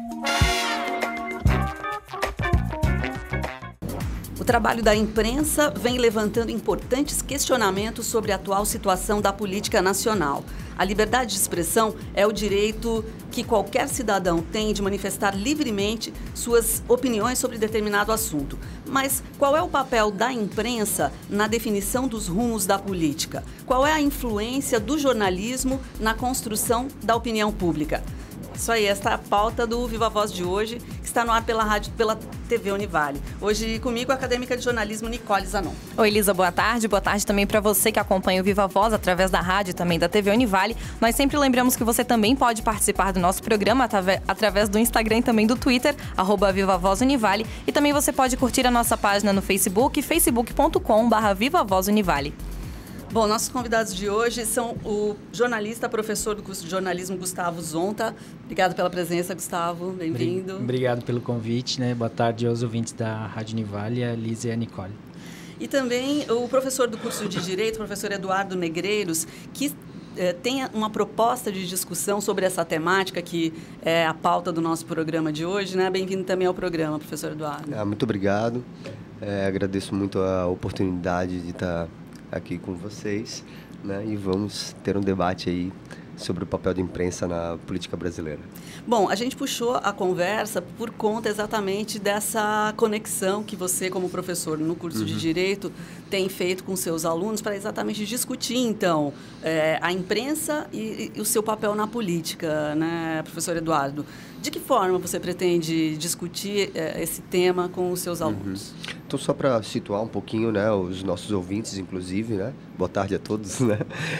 O trabalho da imprensa vem levantando importantes questionamentos sobre a atual situação da política nacional. A liberdade de expressão é o direito que qualquer cidadão tem de manifestar livremente suas opiniões sobre determinado assunto. Mas qual é o papel da imprensa na definição dos rumos da política? Qual é a influência do jornalismo na construção da opinião pública? Isso aí, esta é a pauta do Viva Voz de hoje, que está no ar pela rádio, pela TV Univale. Hoje comigo a acadêmica de jornalismo Nicole Zanon. Oi, Elisa, boa tarde. Boa tarde também para você que acompanha o Viva Voz através da rádio e também da TV Univale. Nós sempre lembramos que você também pode participar do nosso programa através do Instagram e também do Twitter, @VivaVozUnivale. E também você pode curtir a nossa página no Facebook, facebook.com/VivaVozUnivale. Bom, nossos convidados de hoje são o jornalista, professor do curso de jornalismo, Gustavo Zonta. Obrigado pela presença, Gustavo. Bem-vindo. Obrigado pelo convite, né? Boa tarde aos ouvintes da Rádio Univale, a Lisa e a Nicole. E também o professor do curso de Direito, professor Eduardo Negreiros, que tem uma proposta de discussão sobre essa temática, que é a pauta do nosso programa de hoje, né? Bem-vindo também ao programa, professor Eduardo. Muito obrigado. Agradeço muito a oportunidade de estar aqui com vocês, né? E vamos ter um debate aí sobre o papel da imprensa na política brasileira. Bom, a gente puxou a conversa por conta exatamente dessa conexão que você, como professor no curso de Direito, tem feito com seus alunos para exatamente discutir, então, a imprensa e o seu papel na política, né, professor Eduardo? De que forma você pretende discutir esse tema com os seus alunos? Então, só para situar um pouquinho, né, os nossos ouvintes, inclusive, né? Boa tarde a todos, né?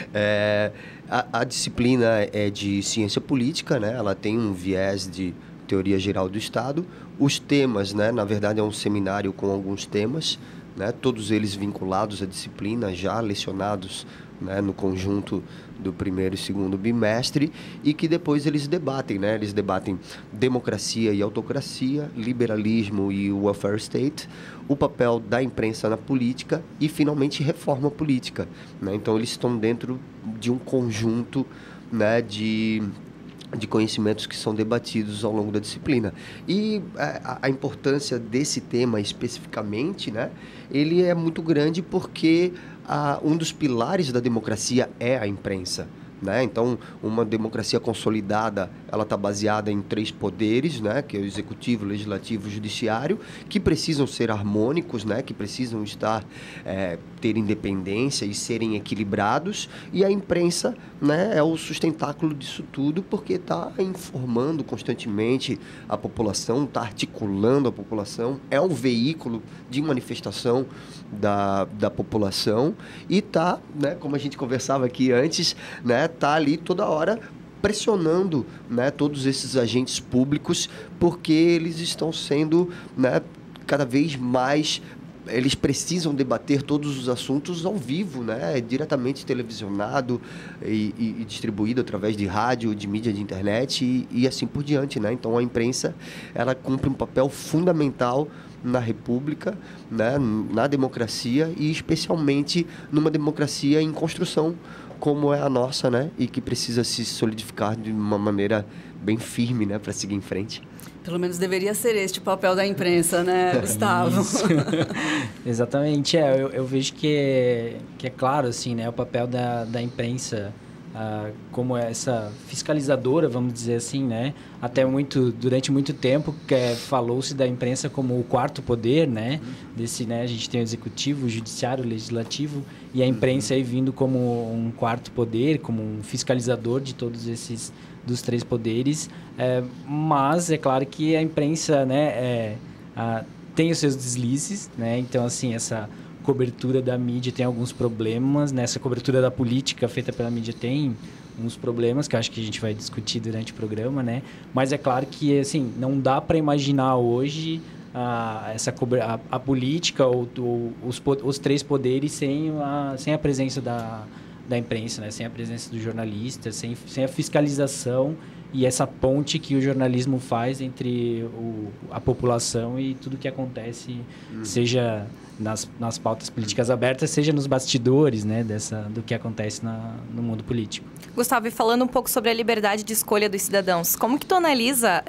A disciplina é de ciência política, né? Ela tem um viés de teoria geral do Estado. Os temas, né? Na verdade, é um seminário com alguns temas, né? Todos eles vinculados à disciplina, já lecionados, né, no conjunto do primeiro e segundo bimestre, e que depois eles debatem, né? Eles debatem democracia e autocracia, liberalismo e welfare state, o papel da imprensa na política e, finalmente, reforma política, né? Então, eles estão dentro de um conjunto, né, de conhecimentos que são debatidos ao longo da disciplina. E a importância desse tema especificamente, né, ele é muito grande porque um dos pilares da democracia é a imprensa, né? Então, uma democracia consolidada, ela está baseada em 3 poderes, né? Que é o executivo, o legislativo e o judiciário, que precisam ser harmônicos, né? Que precisam ter independência e serem equilibrados, e a imprensa, né, é o sustentáculo disso tudo, porque está informando constantemente a população, está articulando a população, é um veículo de manifestação da população e está, né, como a gente conversava aqui antes, né, tá ali toda hora pressionando, né, todos esses agentes públicos, porque eles estão sendo, né, cada vez mais, eles precisam debater todos os assuntos ao vivo, né, diretamente televisionado e distribuído através de rádio, de mídia de internet e assim por diante, né? Então a imprensa, ela cumpre um papel fundamental na República, né, na democracia e especialmente numa democracia em construção como é a nossa, né, e que precisa se solidificar de uma maneira bem firme, né, para seguir em frente. Pelo menos deveria ser este o papel da imprensa, né, Gustavo? Exatamente, eu vejo que é claro, assim, né, o papel da imprensa como essa fiscalizadora, vamos dizer assim, né? Durante muito tempo falou-se da imprensa como o quarto poder, né? Né? A gente tem o executivo, o judiciário, o legislativo, e a imprensa aí vindo como um quarto poder, como um fiscalizador de todos esses dos 3 poderes. Mas é claro que a imprensa, né, tem os seus deslizes, né? Então, assim, essa cobertura da mídia tem alguns problemas, nessa cobertura da política feita pela mídia tem uns problemas que eu acho que a gente vai discutir durante o programa, né? Mas é claro que, assim, não dá para imaginar hoje a política ou os 3 poderes sem a presença da imprensa, né? Sem a presença do jornalista, sem a fiscalização e essa ponte que o jornalismo faz entre a população e tudo que acontece, seja nas pautas políticas abertas, seja nos bastidores, né, do que acontece no mundo político. Gustavo, e falando um pouco sobre a liberdade de escolha dos cidadãos, como que tu analisa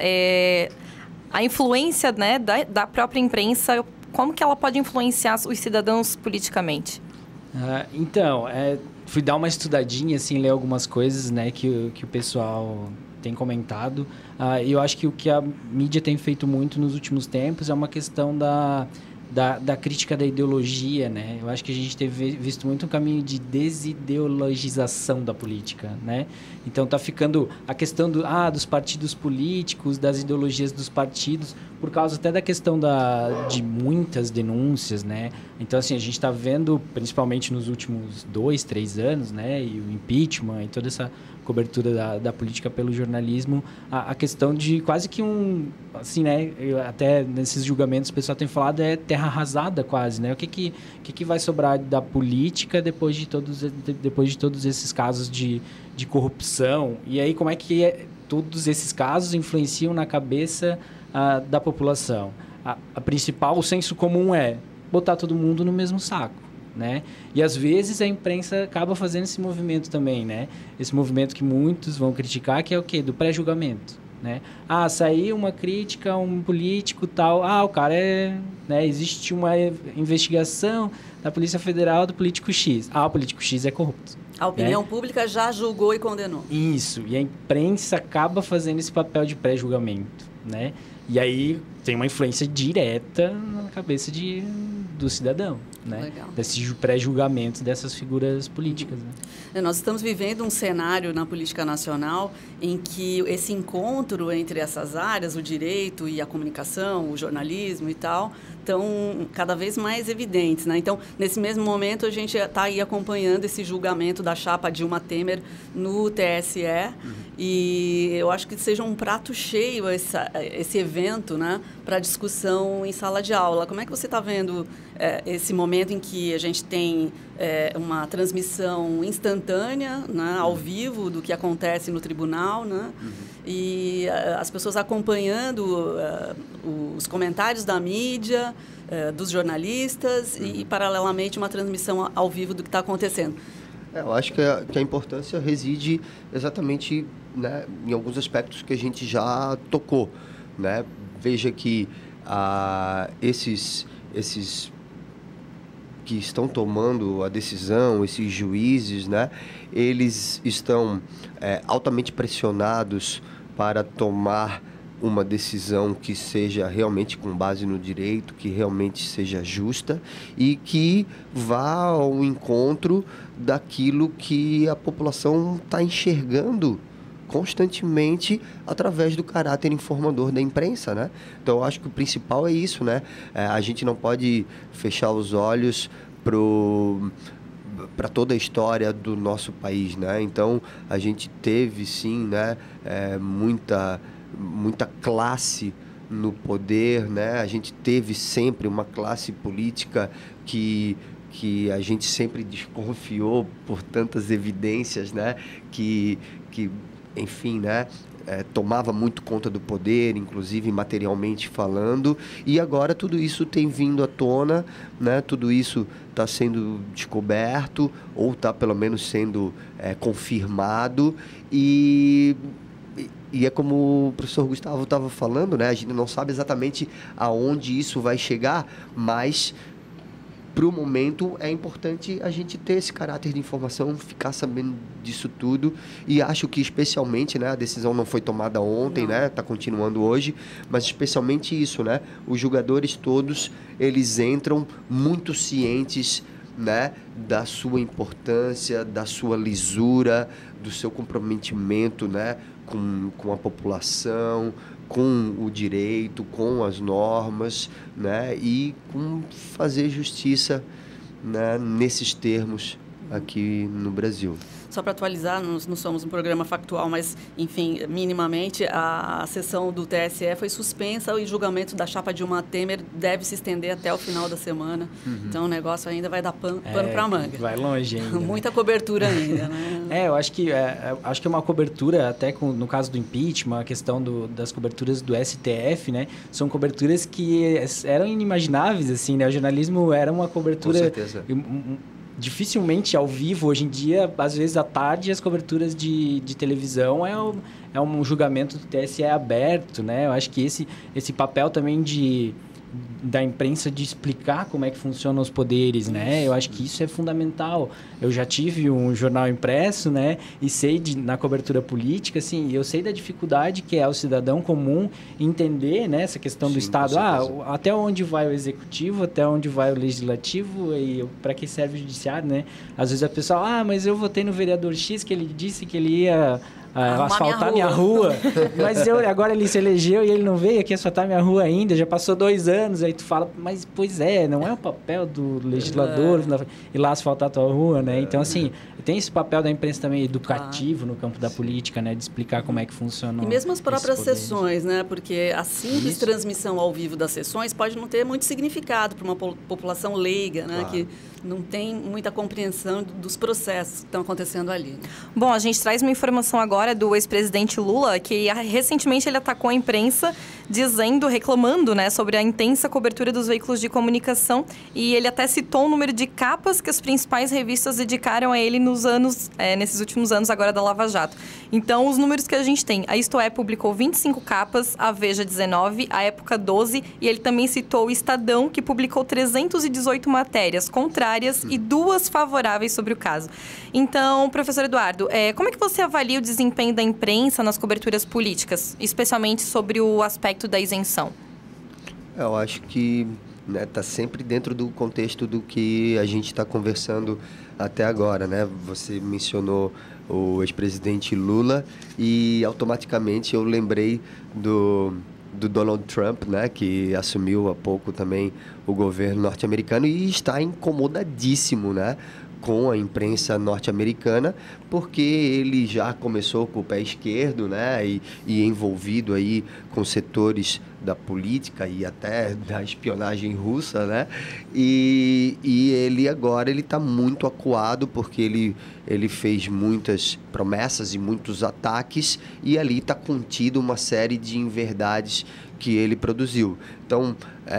a influência, né, da própria imprensa, como que ela pode influenciar os cidadãos politicamente? Então, fui dar uma estudadinha, assim, ler algumas coisas, né, que o pessoal tem comentado. E eu acho que o que a mídia tem feito muito nos últimos tempos é uma questão da crítica da ideologia, né? Eu acho que a gente teve visto muito um caminho de desideologização da política, né? Então, tá ficando a questão dos partidos políticos, das ideologias dos partidos, por causa até da questão de muitas denúncias, né? Então, assim, a gente está vendo, principalmente nos últimos 2, 3 anos, né? E o impeachment e toda essa cobertura da política pelo jornalismo, a questão de quase que assim, né? Até nesses julgamentos o pessoal tem falado terra arrasada quase, né? O que vai sobrar da política depois de todos esses casos de corrupção? E aí como é que todos esses casos influenciam na cabeça da população? O senso comum é botar todo mundo no mesmo saco, né? E às vezes a imprensa acaba fazendo esse movimento também, né? Esse movimento que muitos vão criticar, que é o quê? Do pré-julgamento, né? Saiu uma crítica a um político tal, o cara né? Existe uma investigação da Polícia Federal do político X. O político X é corrupto. A opinião pública já julgou e condenou. Isso, e a imprensa acaba fazendo esse papel de pré-julgamento, né? E aí tem uma influência direta na cabeça do cidadão, né? Legal. Desse pré-julgamento dessas figuras políticas, né? Nós estamos vivendo um cenário na política nacional em que esse encontro entre essas áreas, o direito e a comunicação, o jornalismo e tal, estão cada vez mais evidentes, né? Então, nesse mesmo momento, a gente está aí acompanhando esse julgamento da chapa Dilma Temer no TSE, e eu acho que seja um prato cheio esse evento, né, para discussão em sala de aula. Como é que você está vendo esse momento em que a gente tem uma transmissão instantânea, né, ao vivo, do que acontece no tribunal, né? E as pessoas acompanhando os comentários da mídia, dos jornalistas e, paralelamente, uma transmissão ao vivo do que está acontecendo? Eu acho que a importância reside exatamente, né, em alguns aspectos que a gente já tocou, né? Veja que esses que estão tomando a decisão, esses juízes, né, eles estão altamente pressionados para tomar uma decisão que seja realmente com base no direito, que realmente seja justa e que vá ao encontro daquilo que a população está enxergando constantemente através do caráter informador da imprensa, né? Então, eu acho que o principal é isso, né? A gente não pode fechar os olhos para toda a história do nosso país, né? Então, a gente teve, sim, né, muita classe no poder, né? A gente teve sempre uma classe política que a gente sempre desconfiou por tantas evidências, né? Que enfim, né? Tomava muito conta do poder, inclusive materialmente falando, e agora tudo isso tem vindo à tona, né? Tudo isso está sendo descoberto, ou está pelo menos sendo confirmado, e é como o professor Gustavo estava falando, né? A gente não sabe exatamente aonde isso vai chegar, mas para o momento é importante a gente ter esse caráter de informação, ficar sabendo disso tudo, e acho que especialmente, né, a decisão não foi tomada ontem, né, está continuando hoje, mas especialmente isso, né, os julgadores todos, eles entram muito cientes, né, da sua importância, da sua lisura, do seu comprometimento, né, com a população, com o direito, com as normas, né, e com fazer justiça, né, nesses termos aqui no Brasil. Só para atualizar, nós não somos um programa factual, mas, enfim, minimamente, a sessão do TSE foi suspensa e o julgamento da chapa Dilma Temer deve se estender até o final da semana. Então, o negócio ainda vai dar pano para manga. Vai longe ainda. Muita cobertura ainda, né? Eu acho que é uma cobertura, até no caso do impeachment, a questão das coberturas do STF, né? São coberturas que eram inimagináveis, assim, né? O jornalismo era uma cobertura... Com certeza. dificilmente ao vivo, hoje em dia, às vezes à tarde, as coberturas de televisão é um julgamento do TSE aberto, né? Eu acho que esse papel também da imprensa de explicar como é que funcionam os poderes, né? Eu acho que isso é fundamental. Eu já tive um jornal impresso, né? E sei na cobertura política, assim, eu sei da dificuldade que é o cidadão comum entender, né? Essa questão do Estado. Até onde vai o executivo, até onde vai o legislativo e para que serve o judiciário, né? Às vezes a pessoa, mas eu votei no vereador X que ele disse que ele ia asfaltar minha rua. Mas agora ele se elegeu e ele não veio aqui asfaltar minha rua ainda, já passou 2 anos, aí tu fala, mas pois não é o papel do legislador ir lá asfaltar a tua rua, né? Então, assim, tem esse papel da imprensa também educativo no campo da política, né? De explicar como é que funciona. E mesmo as próprias sessões, né? Porque a simples transmissão ao vivo das sessões pode não ter muito significado para uma população leiga, né? Claro. Que não tem muita compreensão dos processos que estão acontecendo ali. Né? Bom, a gente traz uma informação agora do ex-presidente Lula, que recentemente ele atacou a imprensa reclamando, né, sobre a intensa cobertura dos veículos de comunicação, e ele até citou o número de capas que as principais revistas dedicaram a ele nesses últimos anos agora da Lava Jato. Então, os números que a gente tem, a Isto É publicou 25 capas, a Veja 19, a Época 12, e ele também citou o Estadão, que publicou 318 matérias contrárias e 2 favoráveis sobre o caso. Então, professor Eduardo, como é que você avalia o desempenho da imprensa nas coberturas políticas, especialmente sobre o aspecto da isenção? Eu acho que tá sempre dentro do contexto do que a gente está conversando até agora, né? Você mencionou o ex-presidente Lula e automaticamente eu lembrei do Donald Trump, né? Que assumiu há pouco também o governo norte-americano e está incomodadíssimo, né? Com a imprensa norte-americana, porque ele já começou com o pé esquerdo, né, e envolvido aí com setores da política e até da espionagem russa, né, e ele agora está muito acuado porque ele fez muitas promessas e muitos ataques e ali está contido uma série de inverdades que ele produziu. Então,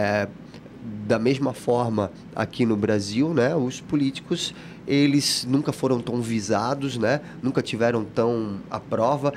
da mesma forma aqui no Brasil, né, os políticos eles nunca foram tão visados, né? Nunca tiveram tão à prova,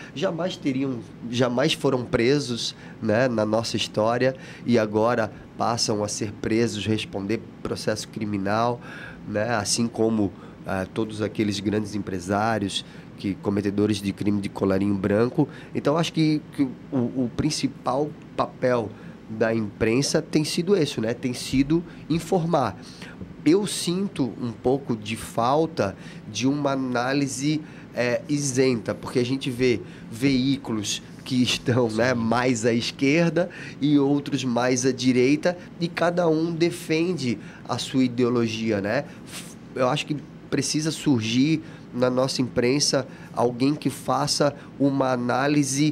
jamais foram presos, né? Na nossa história e agora passam a ser presos, responder processo criminal, né? Assim como todos aqueles grandes empresários cometedores de crime de colarinho branco. Então, acho que o principal papel da imprensa tem sido esse, né? Tem sido informar. Eu sinto um pouco de falta de uma análise isenta, porque a gente vê veículos que estão, né, mais à esquerda e outros mais à direita e cada um defende a sua ideologia, né? Eu acho que precisa surgir na nossa imprensa alguém que faça uma análise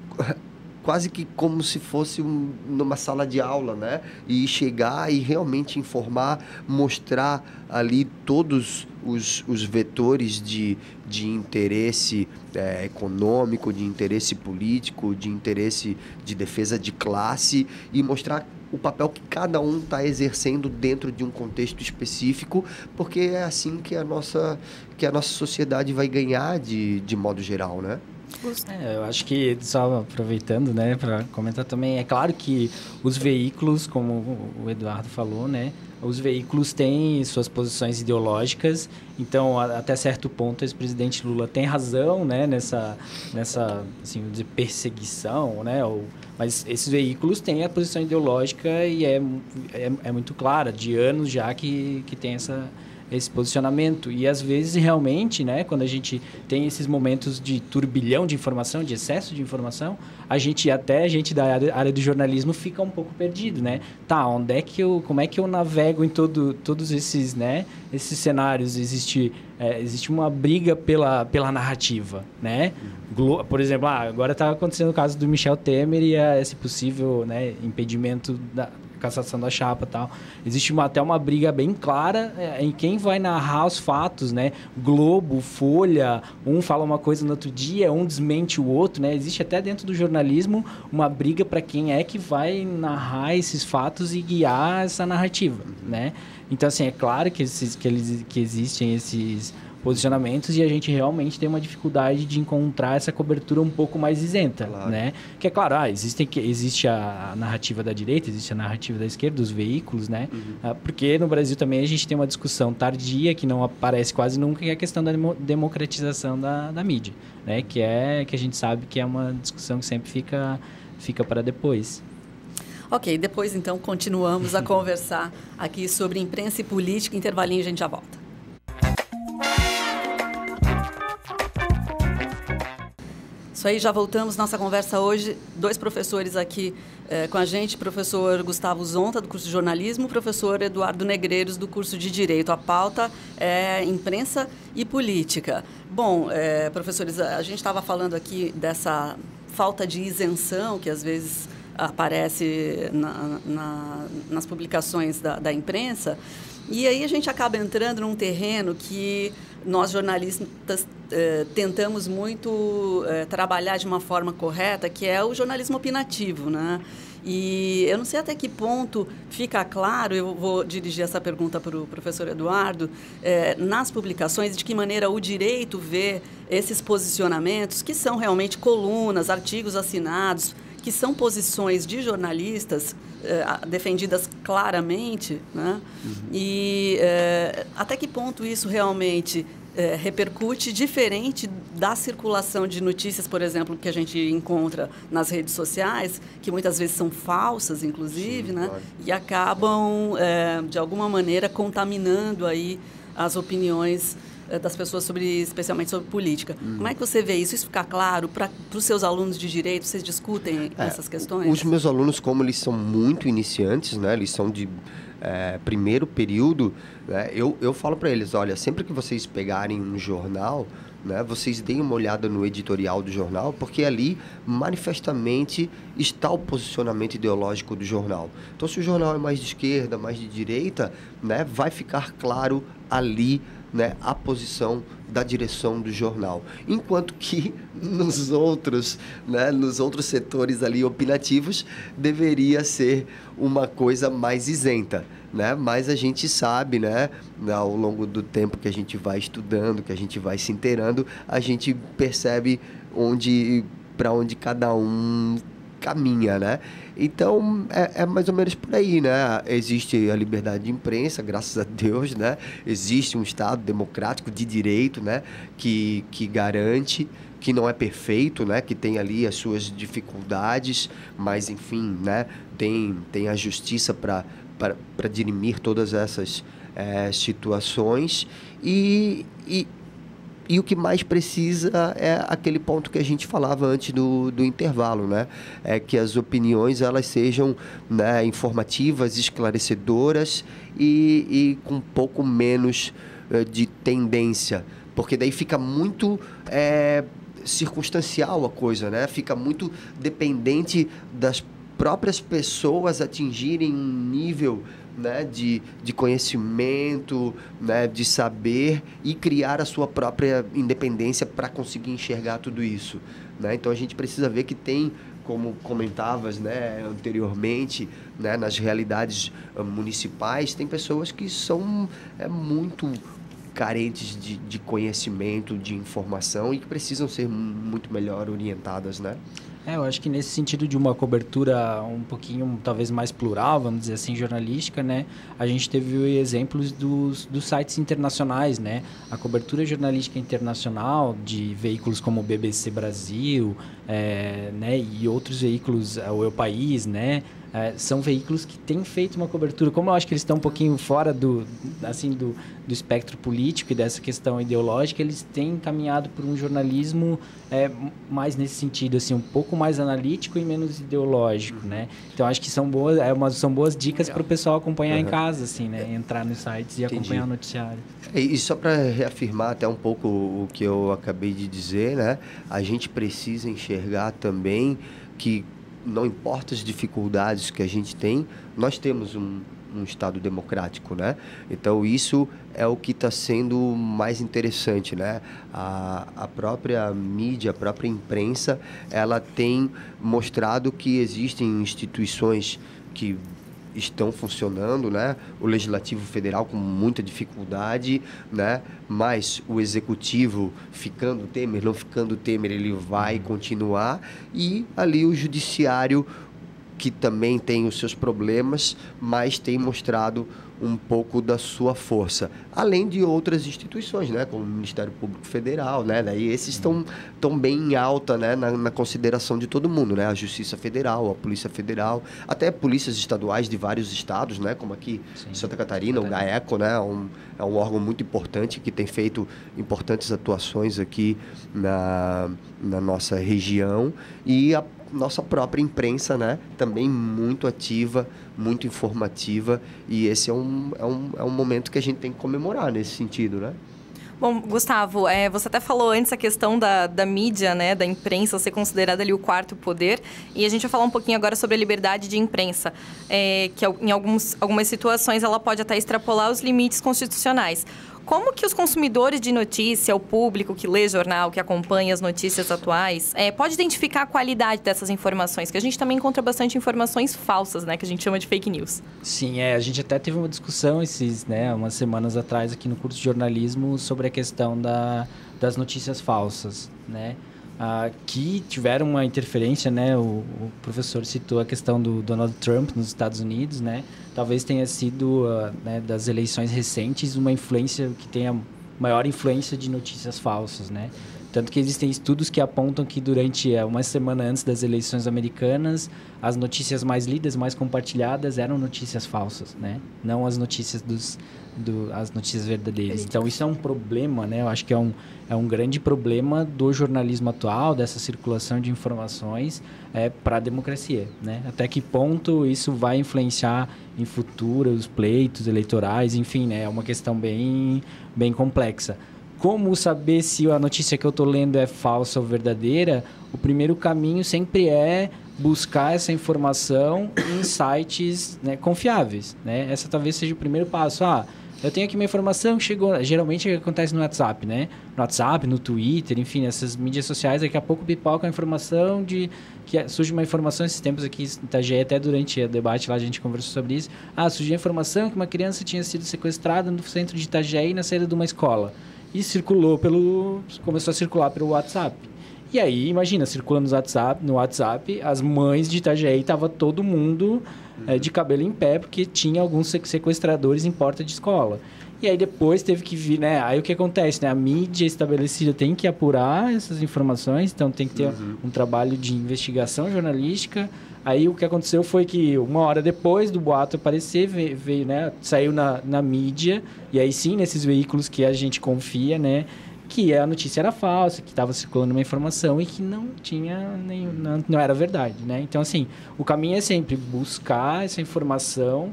quase que como se fosse numa sala de aula, né? E chegar e realmente informar, mostrar ali todos os vetores de interesse econômico, de interesse político, de interesse de defesa de classe e mostrar o papel que cada um está exercendo dentro de um contexto específico, porque é assim que a nossa sociedade vai ganhar de modo geral, né? Eu acho que, só aproveitando, né, para comentar também, é claro que os veículos, como o Eduardo falou, né, os veículos têm suas posições ideológicas, então, até certo ponto, o ex-presidente Lula tem razão, né, nessa assim, vou dizer, perseguição, né, mas esses veículos têm a posição ideológica e é muito clara, de anos já que tem esse posicionamento. E, às vezes, realmente, né, quando a gente tem esses momentos de turbilhão de informação, de excesso de informação, a gente da área do jornalismo fica um pouco perdido, né? Como é que eu navego em todos esses, né, esses cenários? Existe uma briga pela narrativa, né? Por exemplo, agora está acontecendo o caso do Michel Temer e esse possível, né, impedimento cassação da chapa e tal. Existe até uma briga bem clara em quem vai narrar os fatos, né? Globo, Folha, um fala uma coisa no outro dia, um desmente o outro, né? Existe até dentro do jornalismo uma briga para quem é que vai narrar esses fatos e guiar essa narrativa, né? Então, assim, é claro que existem esses posicionamentos e a gente realmente tem uma dificuldade de encontrar essa cobertura um pouco mais isenta, claro, né? Que é claro, existe a narrativa da direita, existe a narrativa da esquerda, dos veículos, né? Porque no Brasil também a gente tem uma discussão tardia que não aparece quase nunca, que é a questão da democratização da mídia, né? Que a gente sabe que é uma discussão que sempre fica para depois. Ok, depois então continuamos a conversar aqui sobre imprensa e política. Intervalinho, a gente já volta. Isso aí, já voltamos. Nossa conversa hoje, 2 professores aqui com a gente, professor Gustavo Zonta, do curso de jornalismo, professor Eduardo Negreiros, do curso de Direito. A pauta é imprensa e política. Bom, professores, a gente estava falando aqui dessa falta de isenção que às vezes aparece nas publicações da imprensa, e aí a gente acaba entrando num terreno que nós jornalistas tentamos muito trabalhar de uma forma correta, que é o jornalismo opinativo, né? E eu não sei até que ponto fica claro, eu vou dirigir essa pergunta para o professor Eduardo, nas publicações, de que maneira o direito vê esses posicionamentos, que são realmente colunas, artigos assinados, que são posições de jornalistas defendidas claramente, né? E até que ponto isso realmente repercute diferente da circulação de notícias, por exemplo, que a gente encontra nas redes sociais, que muitas vezes são falsas, inclusive, sim, né? Claro. E acabam, de alguma maneira, contaminando aí as opiniões das pessoas, especialmente sobre política. Como é que você vê isso? Isso fica claro para os seus alunos de direito? Vocês discutem essas questões? Os meus alunos, como eles são muito iniciantes, né? Eles são de primeiro período, né? Eu falo para eles, olha, sempre que vocês pegarem um jornal, né, vocês deem uma olhada no editorial do jornal, porque ali manifestamente está o posicionamento ideológico do jornal. Então, se o jornal é mais de esquerda, mais de direita, né, vai ficar claro ali, né, a posição da direção do jornal. Enquanto que nos outros setores ali opinativos deveria ser uma coisa mais isenta, né? Mas a gente sabe, né, ao longo do tempo que a gente vai estudando, que a gente vai se inteirando, a gente percebe para onde cada um caminha, né? Então, é mais ou menos por aí, né? Existe a liberdade de imprensa, graças a Deus, né? Existe um Estado democrático de direito, né? Que garante, que não é perfeito, né? Que tem ali as suas dificuldades, mas, enfim, né? Tem a justiça para dirimir todas essas situações e o que mais precisa é aquele ponto que a gente falava antes do intervalo, né? É que as opiniões elas sejam, né, informativas, esclarecedoras e com um pouco menos de tendência, porque daí fica muito circunstancial a coisa, né? Fica muito dependente das próprias pessoas atingirem um nível, né, de conhecimento, né, de saber e criar a sua própria independência para conseguir enxergar tudo isso, né? Então a gente precisa ver que tem, como comentavas, né, anteriormente, né, nas realidades municipais, tem pessoas que são muito carentes de conhecimento, de informação e que precisam ser muito melhor orientadas, né? Eu acho que nesse sentido de uma cobertura um pouquinho, talvez mais plural, vamos dizer assim, jornalística, né? A gente teve exemplos dos sites internacionais, né? A cobertura jornalística internacional de veículos como o BBC Brasil, né? E outros veículos, o El País, né? São veículos que têm feito uma cobertura. Como eu acho que eles estão um pouquinho fora do espectro político e dessa questão ideológica, eles têm caminhado por um jornalismo mais nesse sentido, assim, um pouco mais analítico e menos ideológico, né? Então, acho que são boas dicas para o pessoal acompanhar em casa, assim, né? Entrar nos sites e acompanhar o noticiário. E só para reafirmar até um pouco o que eu acabei de dizer, né? A gente precisa enxergar também que não importa as dificuldades que a gente tem, nós temos um Estado democrático, né? Então, isso é o que está sendo mais interessante, né? A própria mídia, a própria imprensa, ela tem mostrado que existem instituições que estão funcionando, né? O Legislativo Federal com muita dificuldade, né? Mas o Executivo, ficando Temer, não ficando Temer, ele vai continuar. E ali o Judiciário, que também tem os seus problemas, mas tem mostrado um pouco da sua força. Além de outras instituições, né? Como o Ministério Público Federal, né? Daí esses estão bem em alta, né? Na consideração de todo mundo, né? A Justiça Federal, a Polícia Federal, até polícias estaduais de vários estados, né? Como aqui em Santa Catarina, o GAECO, né? É um órgão muito importante que tem feito importantes atuações aqui na nossa região. E a nossa própria imprensa, né? Também muito ativa, muito informativa, e esse é um momento que a gente tem que comemorar nesse sentido, né? Bom, Gustavo, você até falou antes a questão da mídia, né, da imprensa ser considerada ali o quarto poder, e a gente vai falar um pouquinho agora sobre a liberdade de imprensa, que em algumas situações ela pode até extrapolar os limites constitucionais. Como que os consumidores de notícia, o público que lê jornal, que acompanha as notícias atuais, pode identificar a qualidade dessas informações? Que a gente também encontra bastante informações falsas, né? Que a gente chama de fake news. Sim, a gente até teve uma discussão umas semanas atrás aqui no curso de jornalismo sobre a questão das notícias falsas, né? Que tiveram uma interferência, né? O professor citou a questão do Donald Trump nos Estados Unidos, né? Talvez tenha sido, né, das eleições recentes, uma influência que tenha maior influência de notícias falsas, né? Tanto que existem estudos que apontam que durante uma semana antes das eleições americanas, as notícias mais lidas, mais compartilhadas eram notícias falsas, né? Não as notícias as notícias verdadeiras. Então, isso é um problema, né? Eu acho que é um grande problema do jornalismo atual, dessa circulação de informações para a democracia, né? Até que ponto isso vai influenciar em futuros pleitos eleitorais, enfim, né? É uma questão bem complexa. Como saber se a notícia que eu estou lendo é falsa ou verdadeira? O primeiro caminho sempre é buscar essa informação em sites, né, confiáveis, né? Essa talvez seja o primeiro passo. Eu tenho aqui uma informação que chegou... Geralmente acontece no WhatsApp, né? No WhatsApp, no Twitter, enfim, essas mídias sociais. Daqui a pouco pipoca a informação surge uma informação esses tempos aqui em Itajaí, até durante o debate lá a gente conversou sobre isso. Surgiu a informação que uma criança tinha sido sequestrada no centro de Itajaí na saída de uma escola. E começou a circular pelo WhatsApp. E aí, imagina, circulando no WhatsApp, as mães de Itajaí, estava todo mundo de cabelo em pé, porque tinha alguns sequestradores em porta de escola. E aí depois teve que vir, né? Aí o que acontece, né? A mídia estabelecida tem que apurar essas informações, então tem que ter um trabalho de investigação jornalística. Aí o que aconteceu foi que uma hora depois do boato aparecer, veio, né? Saiu na mídia, e aí sim, nesses veículos que a gente confia, né? Que a notícia era falsa, que estava circulando uma informação e que não não era verdade, né? Então, assim, o caminho é sempre buscar essa informação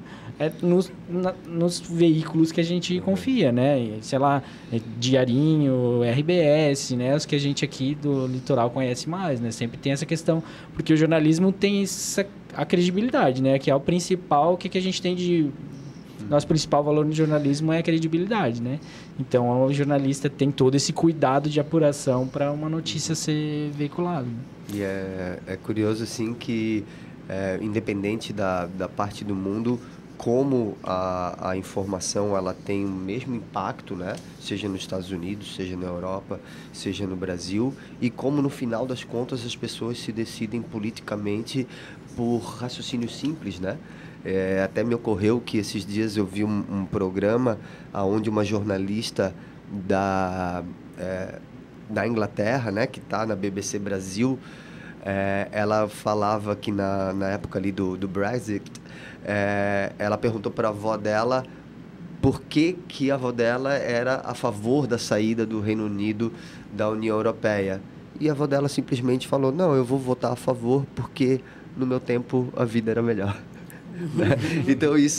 nos veículos que a gente confia, né? Sei lá, Diarinho, RBS, né? Os que a gente aqui do litoral conhece mais, né? Sempre tem essa questão, porque o jornalismo tem a credibilidade, né? Que é o principal, o que a gente tem de... Nosso principal valor no jornalismo é a credibilidade, né? Então, o jornalista tem todo esse cuidado de apuração para uma notícia ser veiculada. Né? E é curioso, assim, que independente da parte do mundo, como a informação ela tem o mesmo impacto, né? Seja nos Estados Unidos, seja na Europa, seja no Brasil, e como no final das contas as pessoas se decidem politicamente por raciocínio simples, né? Até me ocorreu que esses dias eu vi um programa onde uma jornalista da Inglaterra, né, que está na BBC Brasil, ela falava que na época ali do Brexit, ela perguntou para a avó dela por que a avó dela era a favor da saída do Reino Unido da União Europeia. E a avó dela simplesmente falou, não, eu vou votar a favor porque no meu tempo a vida era melhor. Né? Então isso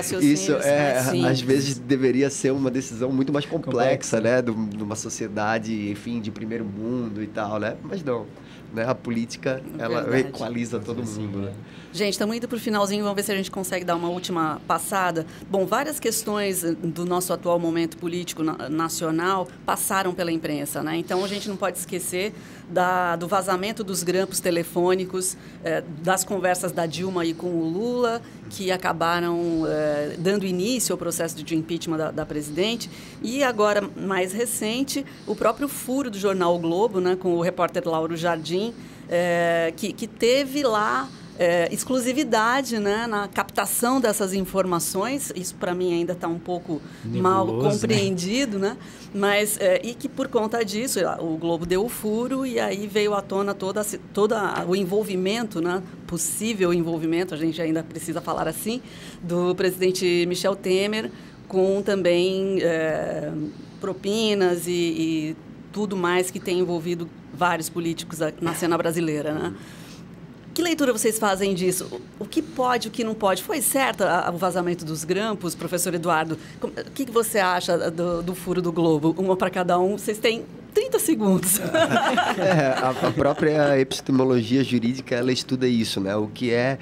às vezes deveria ser uma decisão muito mais complexa, né? De uma sociedade, enfim, de primeiro mundo e tal, né? Mas não, né? A política, ela equaliza todo mundo, né? Gente, estamos indo para o finalzinho, vamos ver se a gente consegue dar uma última passada. Bom, várias questões do nosso atual momento político nacional passaram pela imprensa, né? Então, a gente não pode esquecer do vazamento dos grampos telefônicos, das conversas da Dilma e com o Lula, que acabaram dando início ao processo de impeachment da presidente. E agora, mais recente, o próprio furo do jornal o Globo, né, com o repórter Lauro Jardim, que teve lá exclusividade, né, na captação dessas informaçõões. Isso, para mim, ainda está um pouco mal compreendido, né? Mas, e que, por conta disso, o Globo deu o furo e aí veio à tona todo o envolvimento, né, possível envolvimento, a gente ainda precisa falar assim, do presidente Michel Temer, com também propinas e tudo mais que tem envolvido vários políticos na cena brasileira, né? Que leitura vocês fazem disso? O que pode, o que não pode? Foi certo o vazamento dos grampos, professor Eduardo? O que você acha do furo do Globo? Uma para cada um. Vocês têm 30 segundos. A própria epistemologia jurídica, ela estuda isso, né? O que é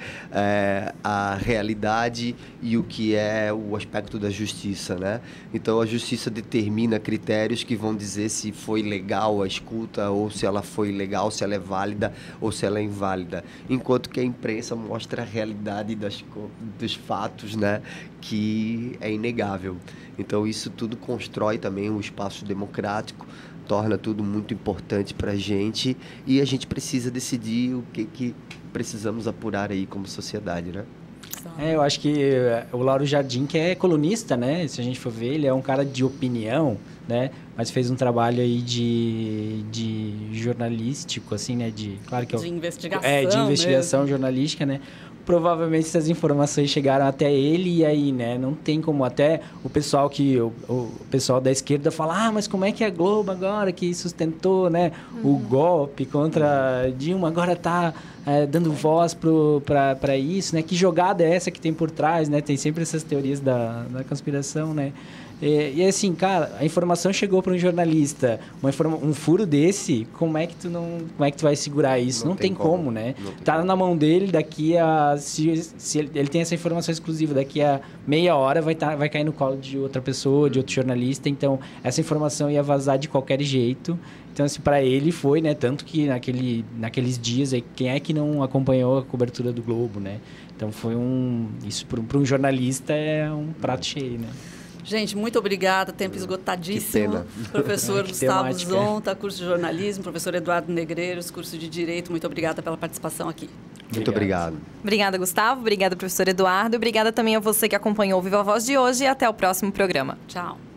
a realidade e o que é o aspecto da justiça, né? Então, a justiça determina critérios que vão dizer se foi legal a escuta, ou se ela foi legal, se ela é válida ou se ela é inválida. Enquanto que a imprensa mostra a realidade dos fatos, né? Que é inegável. Então, isso tudo constrói também um espaço democrático, torna tudo muito importante para a gente, e a gente precisa decidir o que precisamos apurar aí como sociedade, né? Eu acho que o Lauro Jardim, que é colunista, né? Se a gente for ver, ele é um cara de opinião, né? Mas fez um trabalho aí de jornalístico, assim, né? Claro que de investigação. De investigação mesmo. Jornalística, né? Provavelmente essas informações chegaram até ele e aí, né? Não tem como até o pessoal o pessoal da esquerda fala, mas como é que a Globo agora que sustentou, né? O golpe contra Dilma agora tá dando voz para isso, né? Que jogada é essa que tem por trás, né? Tem sempre essas teorias da conspiração, né? E assim, cara, a informação chegou para um jornalista, um furo desse, como é que tu vai segurar isso? Não tem como, né? Tá na mão dele, daqui a... Se ele tem essa informação exclusiva, daqui a meia hora vai cair no colo de outra pessoa, de outro jornalista, então essa informação ia vazar de qualquer jeito. Então, assim, para ele foi, né? Tanto que naqueles dias, aí, quem é que não acompanhou a cobertura do Globo, né? Então, foi isso para um jornalista é um prato cheio, né? Gente, muito obrigada. Tempo esgotadíssimo. Professor Gustavo Zonta, curso de jornalismo. Professor Eduardo Negreiros, curso de Direito. Muito obrigada pela participação aqui. Muito obrigado. Obrigada, Gustavo. Obrigada, professor Eduardo. Obrigada também a você que acompanhou o Viva Voz de hoje. E até o próximo programa. Tchau.